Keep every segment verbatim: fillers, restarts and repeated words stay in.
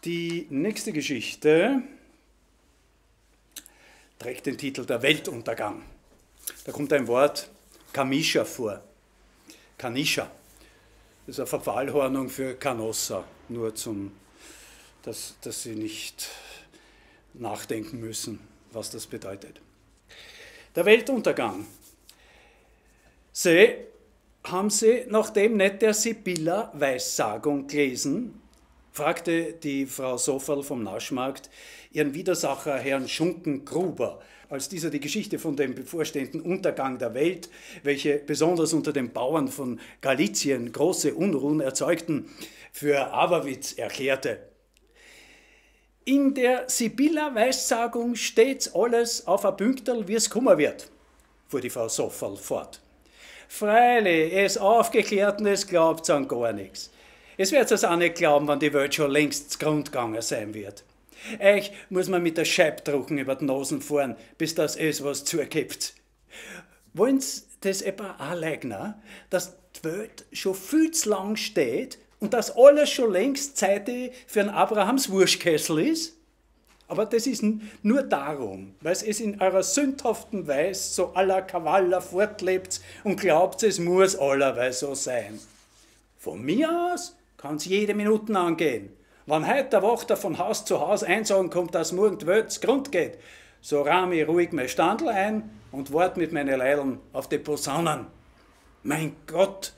Die nächste Geschichte trägt den Titel Der Weltuntergang. Da kommt ein Wort Kamischa vor. Kanischa. Das ist eine Verfallhornung für Canossa, nur zum, dass, dass Sie nicht nachdenken müssen, was das bedeutet. Der Weltuntergang. Sie, haben Sie nachdem nicht der Sibylla-Weissagung gelesen? Fragte die Frau Sofferl vom Naschmarkt ihren Widersacher Herrn Schunken-Gruber, als dieser die Geschichte von dem bevorstehenden Untergang der Welt, welche besonders unter den Bauern von Galizien große Unruhen erzeugten, für Aberwitz erklärte. In der Sibylla-Weissagung steht's alles auf ein Pünkterl, wie es kommen wird, fuhr die Frau Sofferl fort. Freilich, es Aufgeklärten, es glaubt's an gar nichts. Es wird es auch nicht glauben, wenn die Welt schon längst zugrund gegangen sein wird. Euch muss man mit der Scheibdrucken über die Nasen fahren, bis das es was zugibt. Wollen's das etwa auch leugnen, dass die Welt schon viel zu lang steht und dass alles schon längst zeitig für einen Abrahams Wurstkessel ist? Aber das ist nur darum, weil es in eurer sündhaften Weise so aller Kavaller fortlebt und glaubt, es muss allerweise so sein. Von mir aus kann es jede Minute angehen. Wenn heute der Wächter von Haus zu Haus einsagen kommt, dass morgen die Welt zugrund geht, so rahme ich ruhig mein Standl ein und warte mit meinen Leideln auf die Posaunen. Mein Gott,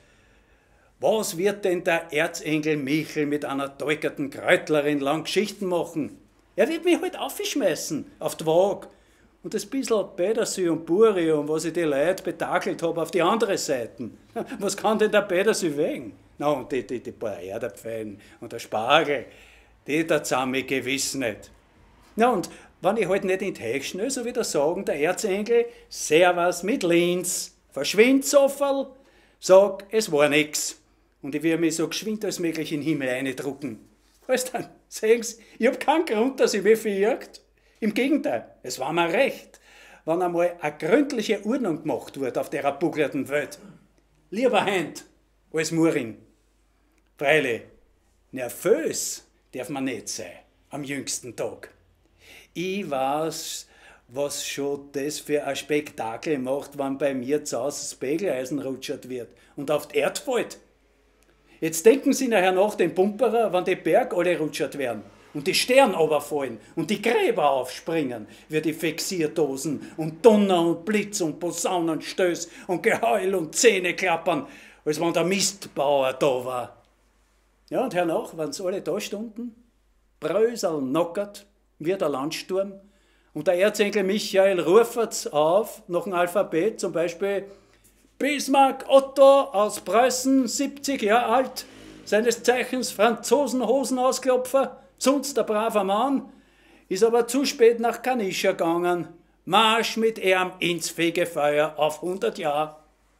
was wird denn der Erzengel Michel mit einer teugerten Kräutlerin lang Geschichten machen? Er wird mich halt aufschmeißen auf die Waage und das bisschen Petersil und Buri und was ich die Leute betakelt habe auf die andere Seite. Was kann denn der Petersil wegen? Na, und die, die, die paar Erdäpfel und der Spargel, die da zusammen gewiss nicht. Na, und wenn ich halt nicht in die Heich schnell, so wie der sagen, der Erzengel, Servus mit Linz, verschwind, Sofferl, sag, es war nix. Und ich will mich so geschwind als möglich in den Himmel eindrucken. Weißt du, sehen Sie, ich hab keinen Grund, dass ich mich verjagt. Im Gegenteil, es war mir recht, wenn einmal eine gründliche Ordnung gemacht wird auf der buckelten Welt. Lieber Hand als Muring. Freilich, nervös darf man nicht sein am jüngsten Tag. Ich weiß, was schon das für ein Spektakel macht, wenn bei mir zu Hause das Pegeleisen rutschert wird und auf die Erde fällt. Jetzt denken Sie nachher nach den Pumperer, wenn die Berge alle rutschert werden und die Sterne runterfallen und die Gräber aufspringen, wie die Fixierdosen und Donner und Blitz und Posaunenstöß und Geheul und Zähne klappern, als wenn der Mistbauer da war. Ja, und hernach, wenn sie alle da stunden, Brösel knockert, wie der Landsturm, und der Erzengel Michael ruft auf, nach dem Alphabet, zum Beispiel Bismarck Otto aus Preußen, siebzig Jahre alt, seines Zeichens Franzosenhosenauskloppfer, sonst der braver Mann, ist aber zu spät nach Kanischa gegangen, Marsch mit ihm ins Fegefeuer auf hundert Jahre.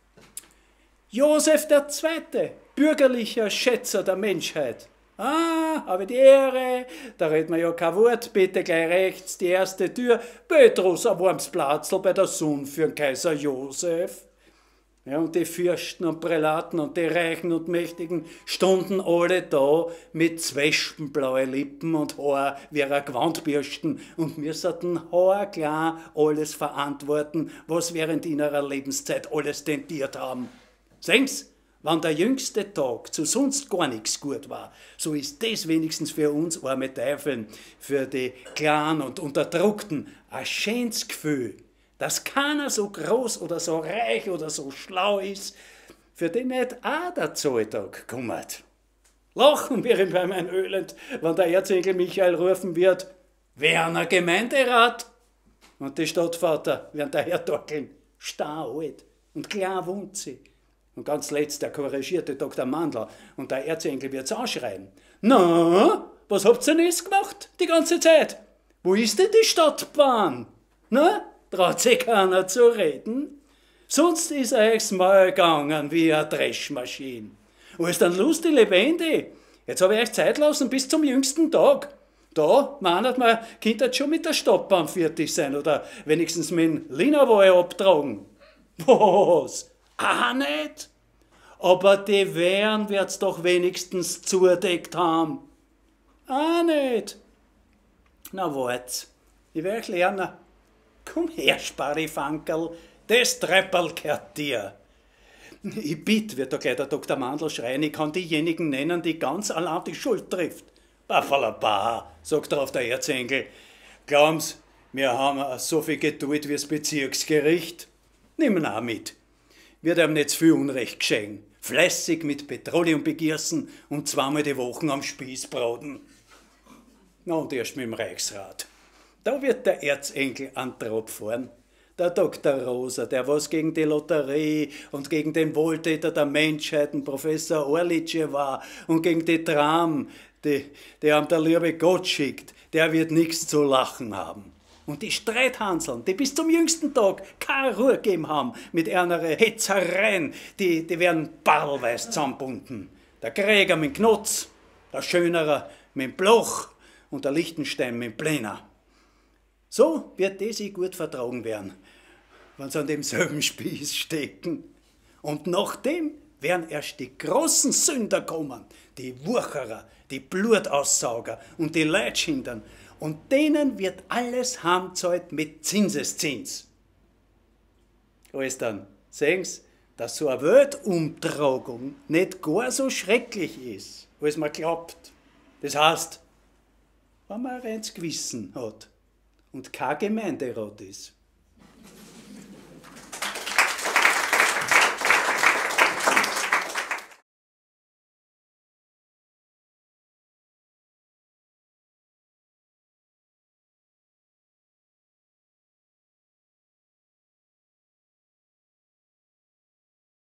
Josef der Zweite, bürgerlicher Schätzer der Menschheit. Ah, habe die Ehre, da redet man ja kein Wort, bitte gleich rechts, die erste Tür, Petrus, ein warmes Platzl bei der Sonne für den Kaiser Josef. Ja, und die Fürsten und Prälaten und die Reichen und Mächtigen stunden alle da mit zwespenblaue Lippen und Haar wie ein Gewandbürsten und müssten haarklein alles verantworten, was während ihrer Lebenszeit alles tendiert haben. Sehen's, wenn der jüngste Tag zu sonst gar nichts gut war, so ist das wenigstens für uns arme Teufeln, für die Kleinen und Unterdrückten, ein schönes Gefühl, dass keiner so groß oder so reich oder so schlau ist, für den nicht auch der Zahltag kommt. Lachen wir bei mein Ölend, wenn der Erzengel Michael rufen wird, Werner Gemeinderat, und die Stadtvater werden daher torkeln, staualt und klar wohnt sie. Und ganz letzt der korrigierte Doktor Mandl und der Erzengel wird's anschreien. Na, was habt ihr denn jetzt gemacht, die ganze Zeit? Wo ist denn die Stadtbahn? Na, traut sich keiner zu reden? Sonst ist euch's mal gegangen wie eine Dreschmaschine. Wo ist denn lustig lebendig? Jetzt habe ich euch Zeit lassen bis zum jüngsten Tag. Da meint man, könnt ihr schon mit der Stadtbahn fertig sein oder wenigstens mit dem Linawall abtragen. Was? Ah, nicht? Aber die Wehren wird's doch wenigstens zudeckt haben. Auch nicht. Na wart's, ich werde euch lernen. Komm her, Sparifankerl, das Treppel gehört dir. Ich bitte, wird da gleich der Doktor Mandl schreien, ich kann diejenigen nennen, die ganz allein die Schuld trifft. Baffalaba, sagt darauf der Erzengel. Glauben's, wir haben so viel Geduld wie das Bezirksgericht? Nimm ihn auch mit. Wird ihm nicht zu viel Unrecht geschehen. Fleißig mit Petroleum begießen und zweimal die Woche am Spieß braten. Na und erst mit dem Reichsrat. Da wird der Erzengel an Trab fahren. Der Doktor Rosa, der was gegen die Lotterie und gegen den Wohltäter der Menschheit, den Professor Orlitsche war und gegen die Tram, die, die ihm der liebe Gott schickt, der wird nichts zu lachen haben. Und die Streithanseln, die bis zum jüngsten Tag keine Ruhe gegeben haben mit einer Hetzereien, die, die werden barrelweis zusammenbunden. Der Gräger mit dem Knotz, der Schönerer mit dem Bloch und der Lichtenstein mit dem Pläner. So wird die sich gut vertragen werden, wenn sie an demselben Spieß stecken. Und nachdem werden erst die großen Sünder kommen, die Wucherer, die Blutaussauger und die Leutschindern. Und denen wird alles heimgezahlt mit Zinseszins. Alles dann, sehen Sie, dass so eine Weltumtragung nicht gar so schrecklich ist, als man glaubt. Das heißt, wenn man ein reines Gewissen hat und kein Gemeinderat ist.